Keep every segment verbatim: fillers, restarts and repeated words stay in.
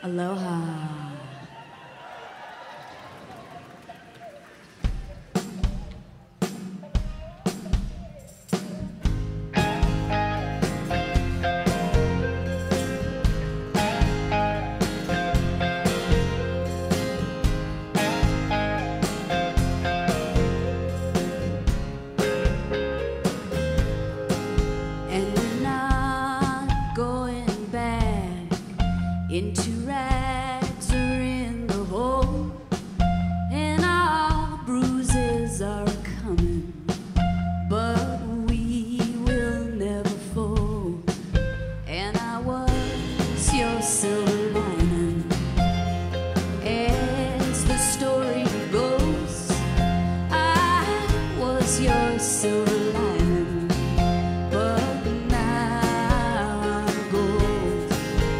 Aloha. Into rags or in the hole, and our bruises are coming, but we will never fall. And I was your silver lining, as the story goes. I was your silver lining, but now I'm gold.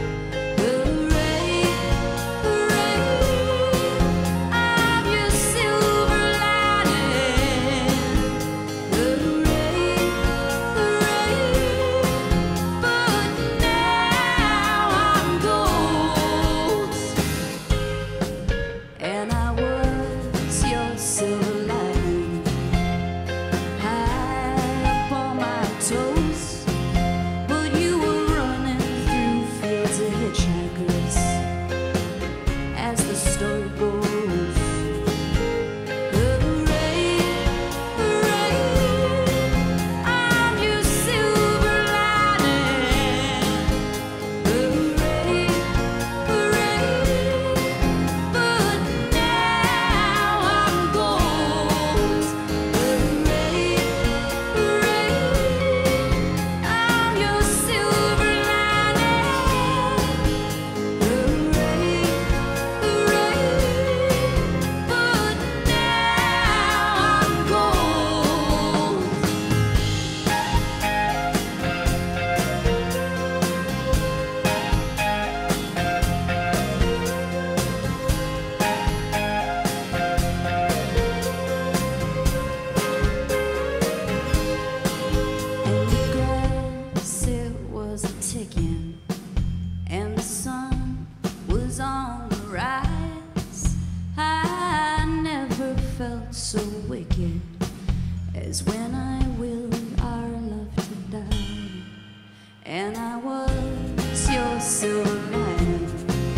And the sun was on the rise. I never felt so wicked as when I willed our love to die. And I was your silver lining,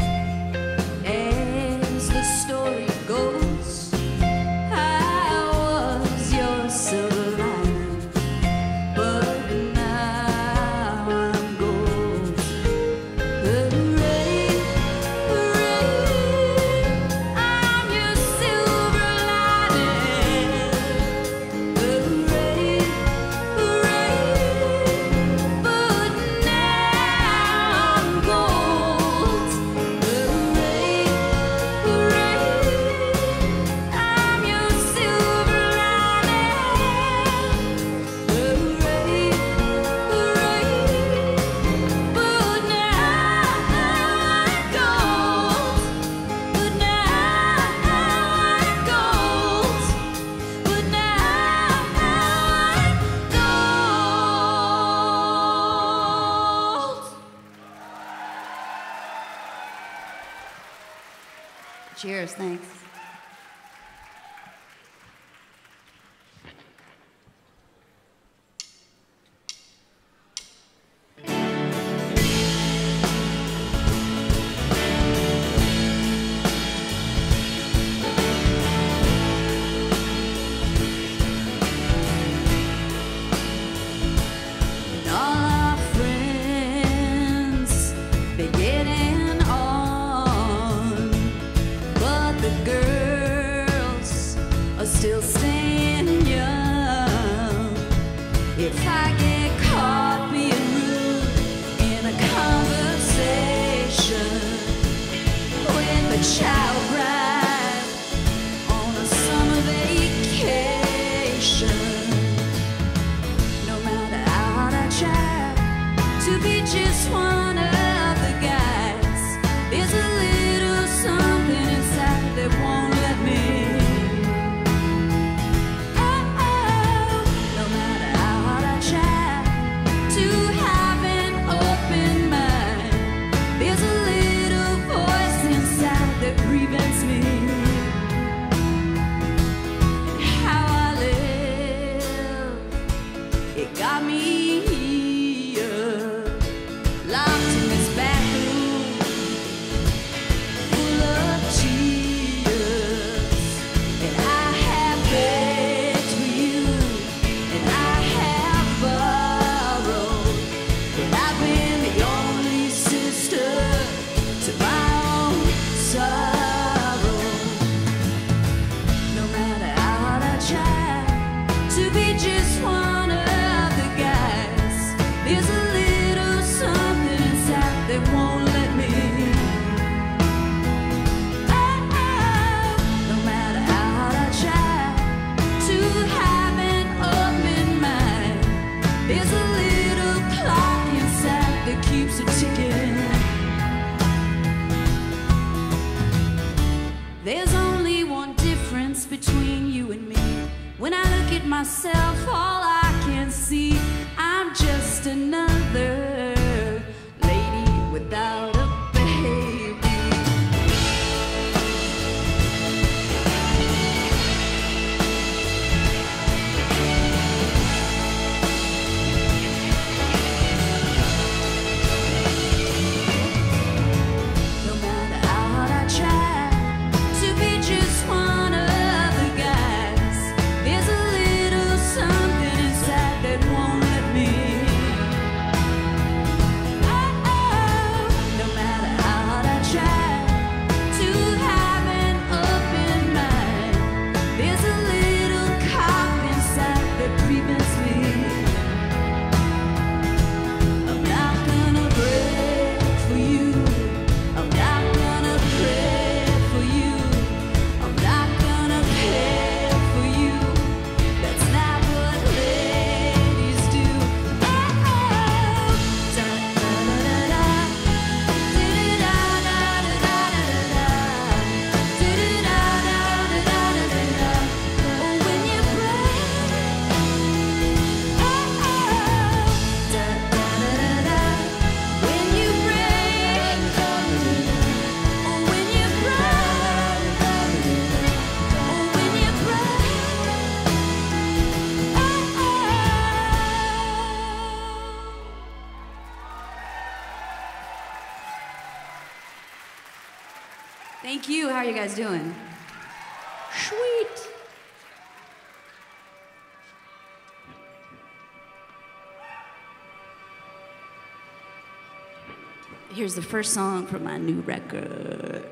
as the story goes. I was your silver lining, but now I'm gold. Hooray, hooray, I'm your silver lining. Hooray, hooray, but now I'm gold. Hooray, hooray, I'm your silver lining. Hooray, hooray, but now I'm gold. But now I'm gold. But now I'm gold. Cheers, thanks. All our friends, they're getting on, but the girl When I look at myself, all I can see, I'm just another lady without a baby. No matter how hard I try to be just one of the guys, there's a little something inside that won't let me. Oh, oh. No matter how hard I try to have an open mind, there's a little cop inside that prevents me. I'm not gonna break for you. I'm not gonna pray for you. I'm not gonna pay for you. That's not what ladies do. Oh, oh. Da da da da da. Da da da da da da da. Da da da da da da da. Oh, when you break. Oh, oh. Da da da da da. When you break. Oh, when you break. Oh, when you break. Oh, oh. Thank you. How are you guys doing? Sweet. Here's the first song from my new record.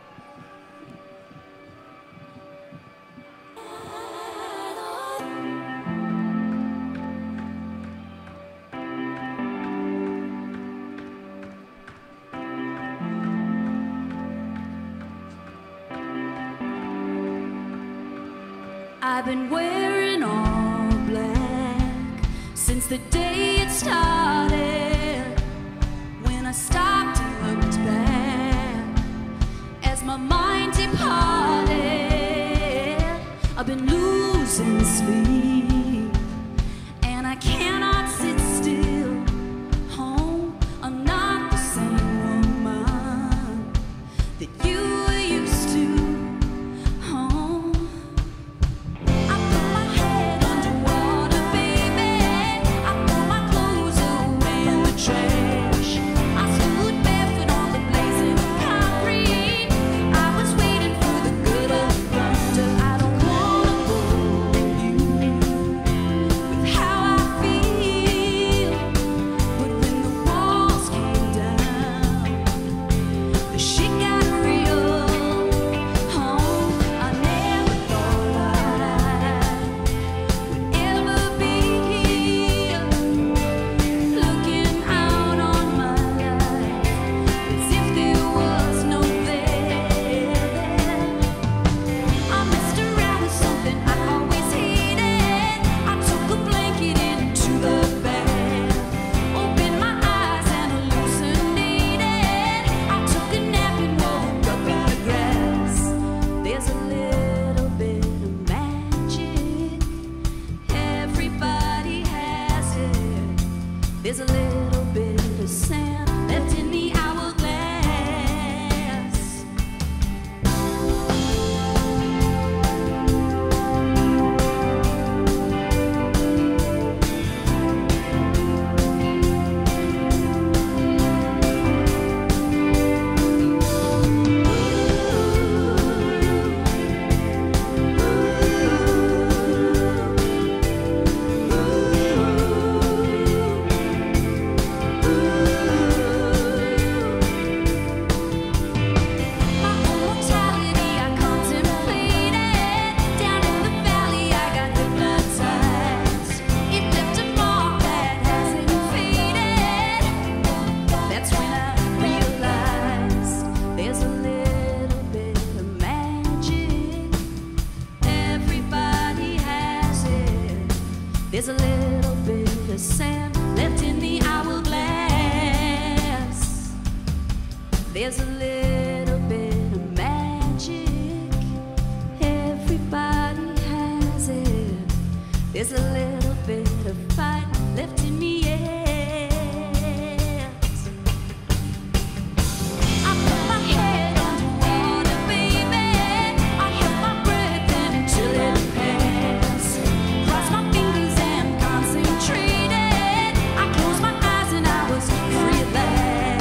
I've been wearing all black since the day it started. When I stopped and looked back as my mind departed, I've been losing sleep and I cannot sit still. Home, I'm not the same woman that you were used to. Home, I put my head underwater, baby. I threw my clothes away in the trash. I stood barefoot on the blazing concrete. I was waiting for the good of thunder. I don't wanna bore you with how I feel, but when the walls came down, the shit got real. Home, I never thought I would ever be here, looking out on my life as if there was no there. I messed around with something I always hated. I took a blanket into the bed, opened my eyes and hallucinated. I took a nap and woke up in the grass. There's a little bit of magic. Everybody has it. There's a little bit of sand left in the hourglass. My own mortality I contemplated. Down in the valley I got hypnotized. It left a mark that hasn't faded. That's when I realized there's a little bit of magic. Everybody has it. There's a little bit of sand left in the hourglass. There's a little bit of magic. Everybody has it. There's a little bit of fight left in me yet. I put my head underwater, baby. I hold my breath until it pants. Cross my fingers and concentrated. I closed my eyes and I was free at last.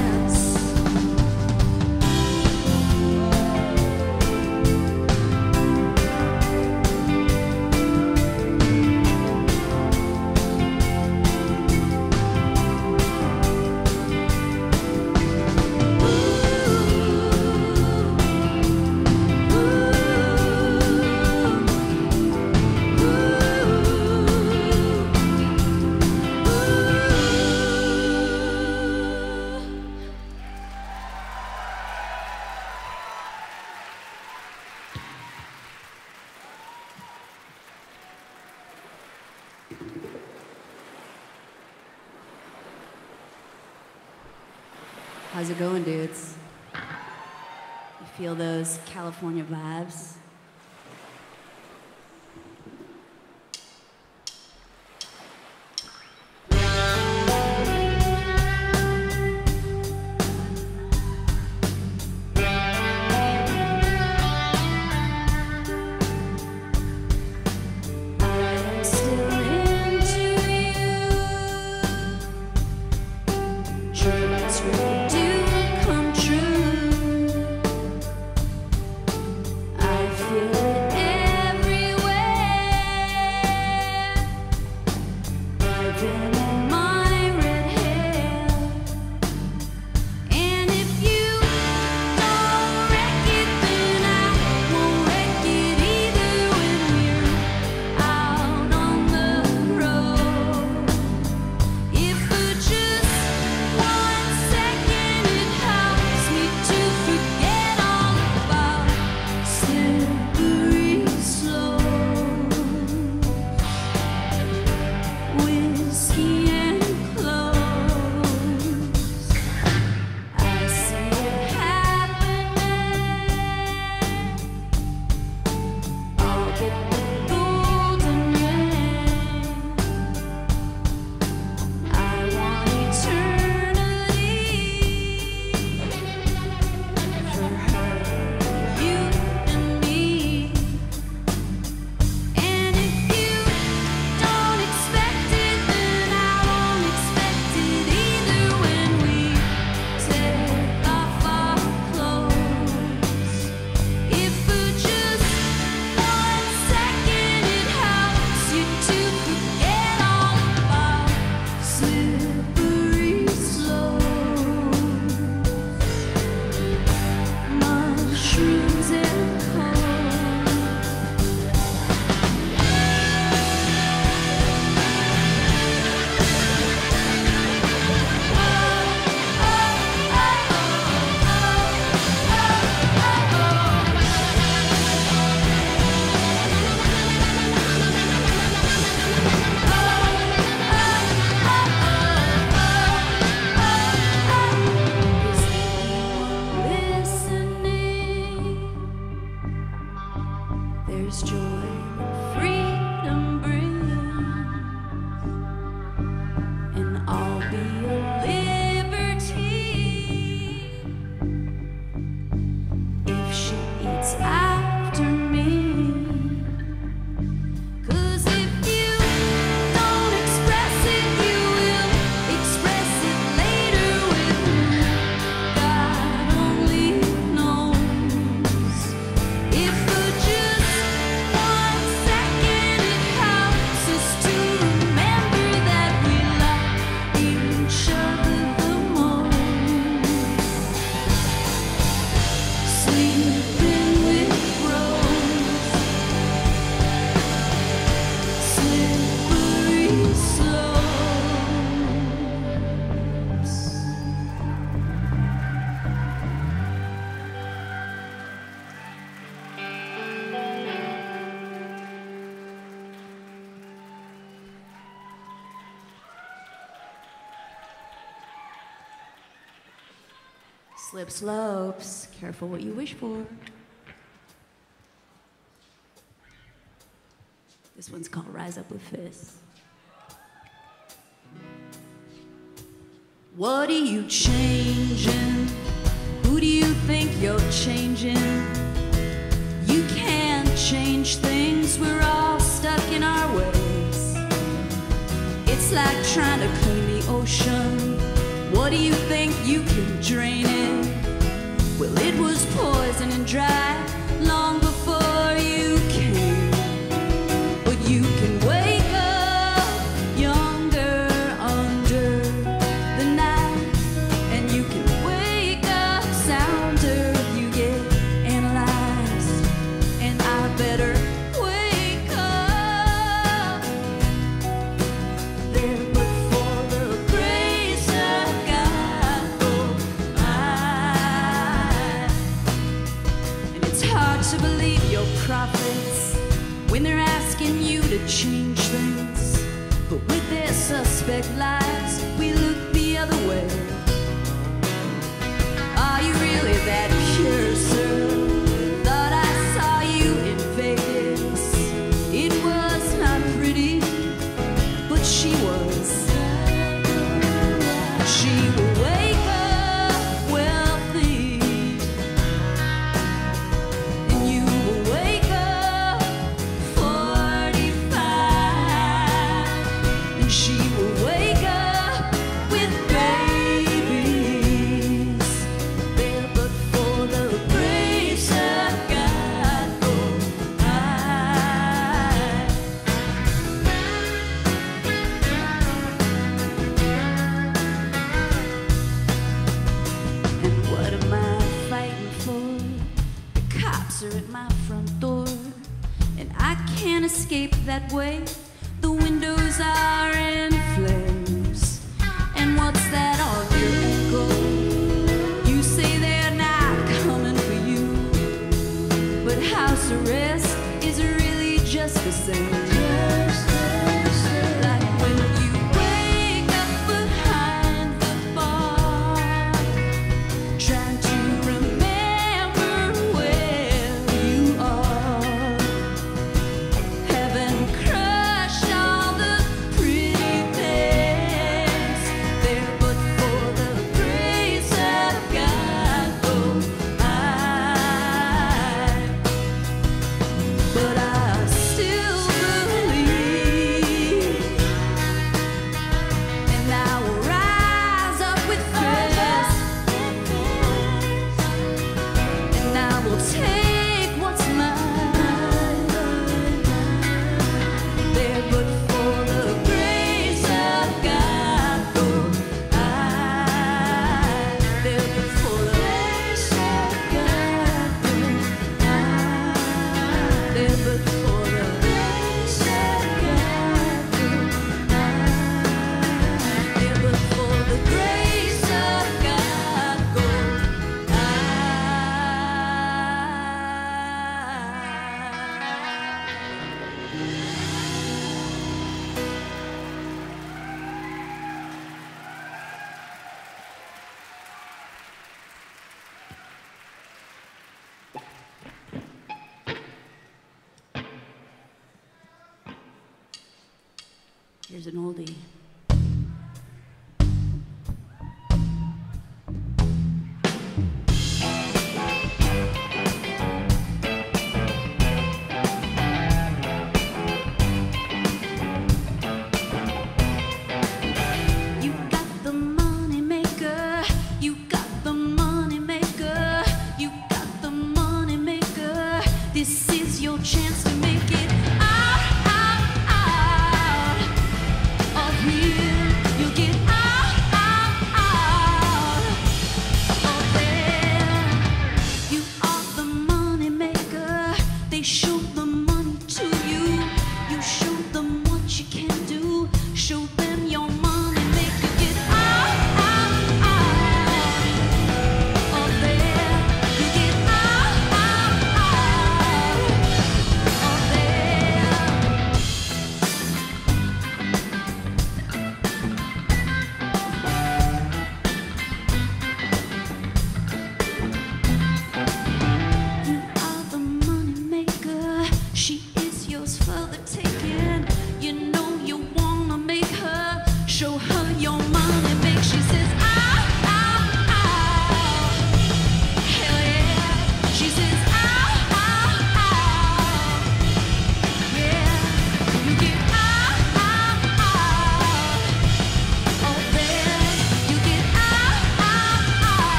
How's it going, dudes? You feel those California vibes? I'm still into you. Dreams really do come true. I feel it everywhere, even in my red hair. And if you don't wreck it, then I won't wreck it either. When we're out on the road, if for just one second it helps me to forget all about slippery slopes, whiskey and clothes. I see it happening. I'll get the golden ring. I want eternity for her, you and me. And if you don't expect it, then I won't expect it either. When we take off our clothes, if for just one second it helps you to forget all about slippery slopes, mushrooms and cold. Is anyone listening? There's joy that freedom brings, and I'll be a liberty if she eats after me. 'Cause if you don't express it, you will express it later with me. God only knows. If for just one second it helps us to remember that we love each other the most, sleeping with rose, slippery slopes. Slip slopes. Careful what you wish for. This one's called Rise Up with Fists. What are you changing? Who do you think you're changing? You can't change things, we're all stuck in our ways. It's like trying to clean the ocean. What do you think you can drain it? Well, it was poison and dry long before you came. But you can wake up younger under the night, and you can wake up sounder if you get analyzed. And I better wake up there, but for the grace of God, oh, I. And it's hard to believe your prophets when they're asking you to change things, but with their suspect lives, we look the other way. Are you really that pure, sir? Thought I saw you in Vegas. It was not pretty, but she was. She will wake up wealthy, and you will wake up forty-five, and she will wake up with babies. There, but for the grace of God, oh, I. And what am I fighting for? The cops are at my front door, and I can't escape that way. The windows are in flames. And what's that on your ankle? You say they're not coming for you, but house arrest is really just the same. Like when you wake up behind the bar, trying to remember where you are. Heaven crushed all the pretty things there, but for the grace of God, oh, I. But I still believe, and I will rise up with fists, and I will take what's mine there, but for the grace of God, oh, I. There, but for the grace of God, oh, I. There, but for the grace of God, oh, I. There, but for the grace of God, oh, I. Here's an oldie. You got the money maker, you got the money maker, you got the money maker. This is your chance to make it out, out, out of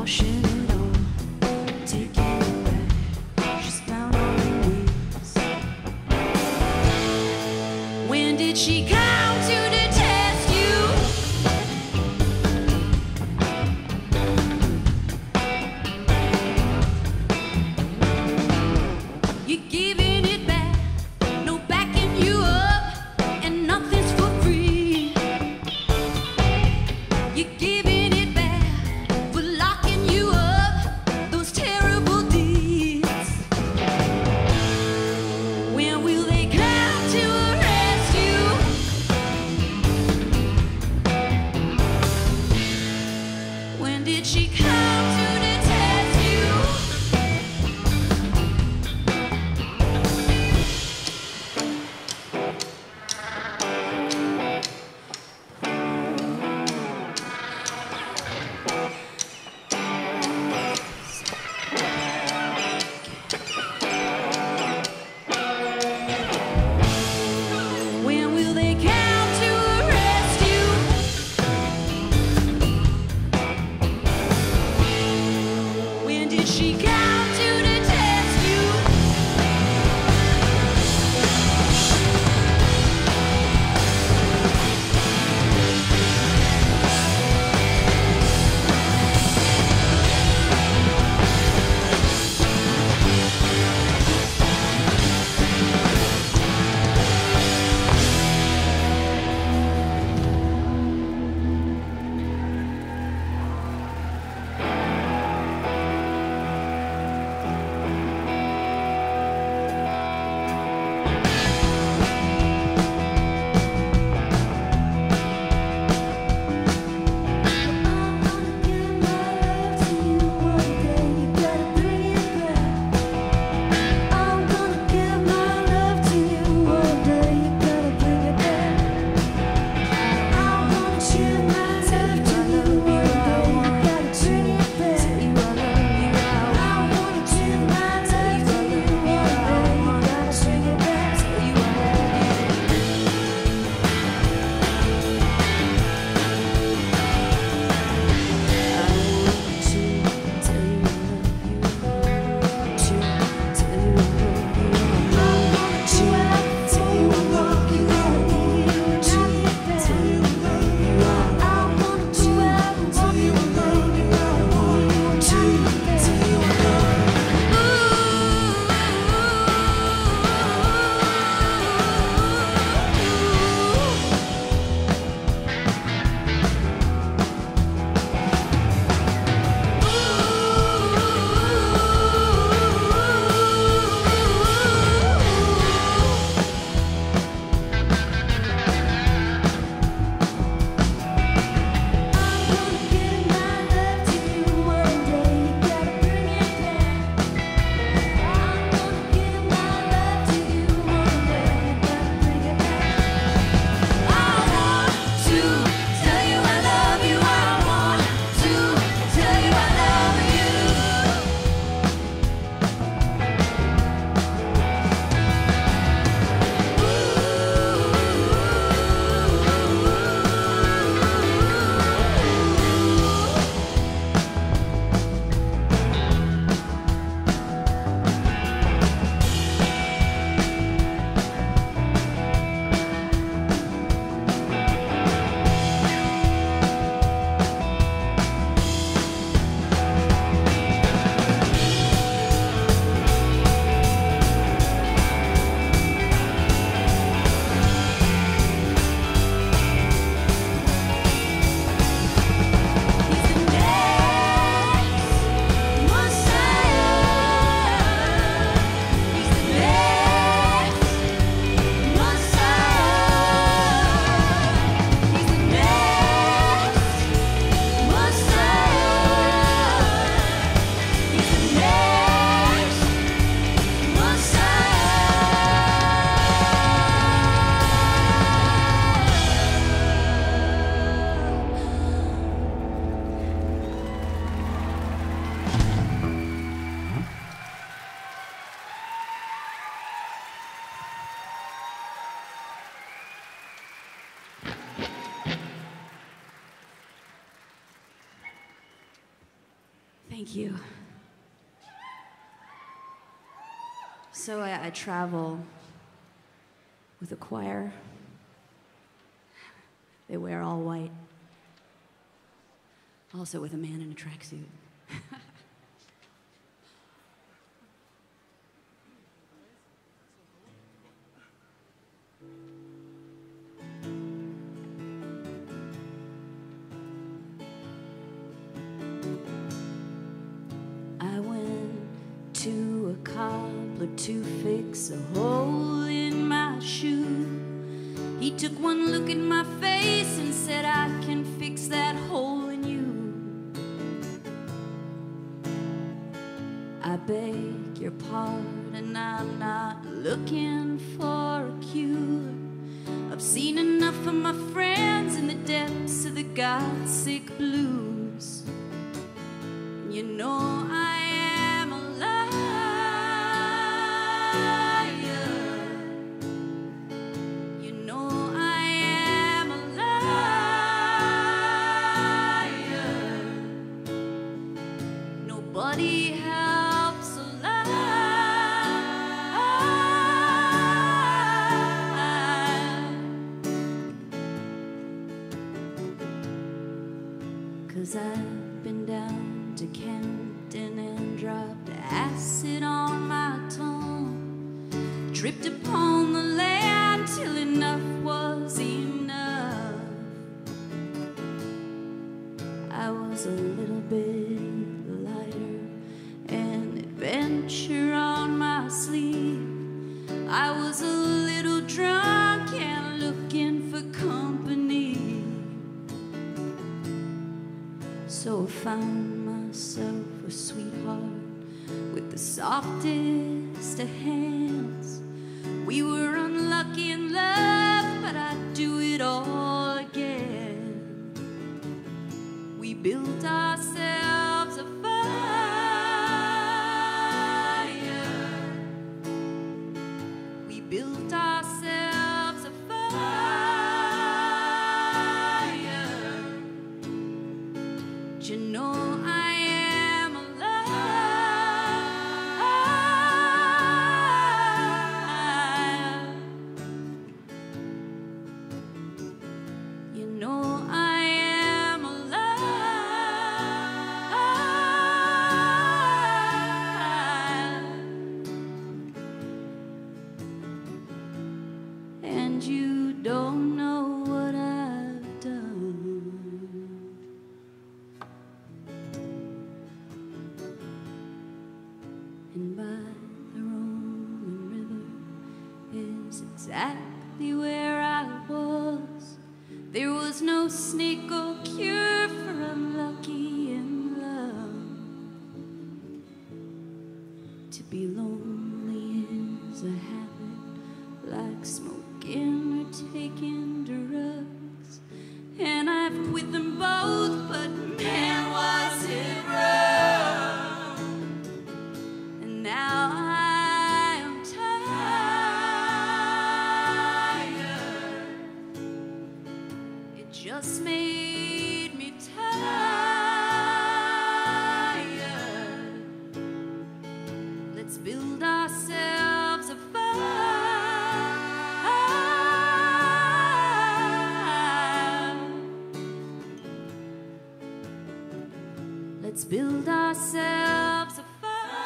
washing it all, taking it back. She's down on her knees. When did she come to detest you? You're giving it back, no backing you up, and nothing's for free. You're giving it back for locking you up, those terrible deeds. When will they come to arrest you? When did she come to detest you? When will they come to arrest you? Thank you. So I, I travel with a choir. They wear all white. Also with a man in a tracksuit. I went to a cobbler to fix a hole in my shoe. He took one look at my face and said, I can fix that hole in you. I beg your pardon, I'm not looking for a cure. I've seen enough of my friends in the depths of the God-sick blues. You know I am a liar. You know I am a liar. Nobody helps a liar. 'Cause I've been down to Camden and dropped acid on my tongue, tripped upon the land till enough was enough. I was a little bit lighter, an adventure on my sleeve. I was a little drunk and looking for company. So I found myself a sweetheart with the softest of hands. We were unlucky in love, but I'd do it all again. We built ourselves a fire. We built ourselves a fire. Do you know I am a liar? You know I am a liar. And you don't know what I've done. And by the rolling river is exactly where I was. There was no snake or cure for unlucky in love. To be lonely is a habit, like smoking or taking drugs. And I've quit them both, but man, was it rough. And now I am tired. It just made me tired. Let's build ourselves a fire. Let's build ourselves a fire.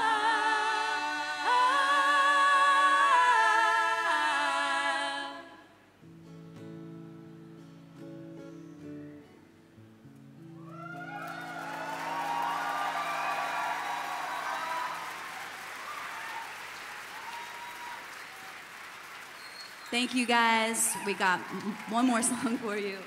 Thank you guys. We got one more song for you.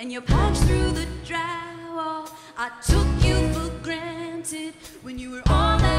and your pouch through the drywall. I took you for granted when you were all that